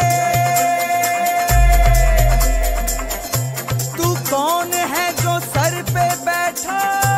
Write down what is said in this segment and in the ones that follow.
तू कौन है जो सर पे बैठा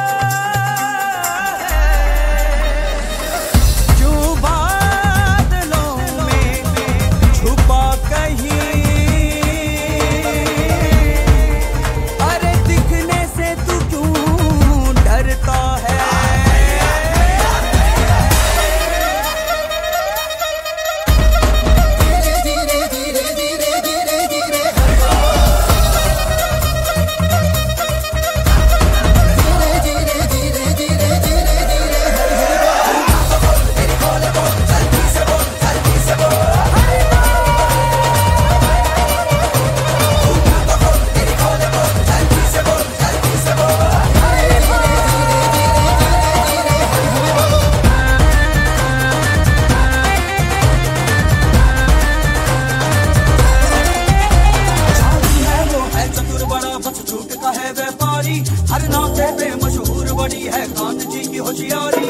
हर नाते पे मशहूर बड़ी है खान जी की होशियारी।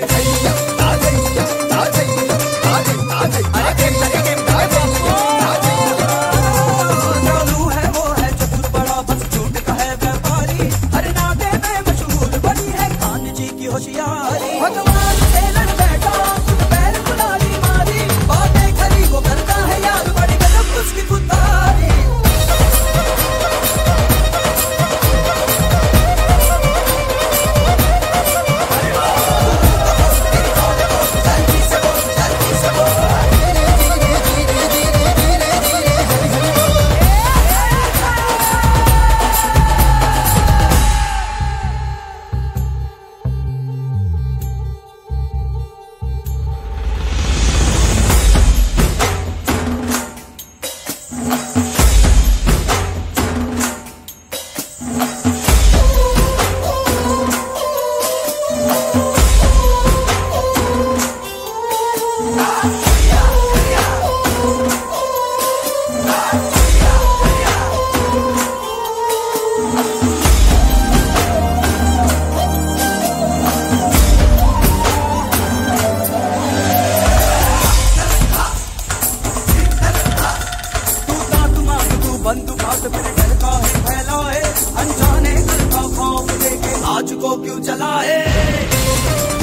चालू है वो है चतुर बड़ा बस झूठ का है व्यापारी। हर नाते पे मशहूर बड़ी है खान जी की होशियारी। भगवान से लड़ बैठा खुद पैर कुल्हाड़ी मारी। बातें खरी वो करता है यार बड़ी गजब उसकी खुदारी। बंदूक हाथ में डरका है फैलाए। अनजाने कल का खौफ लेके आज को क्यों चलाए।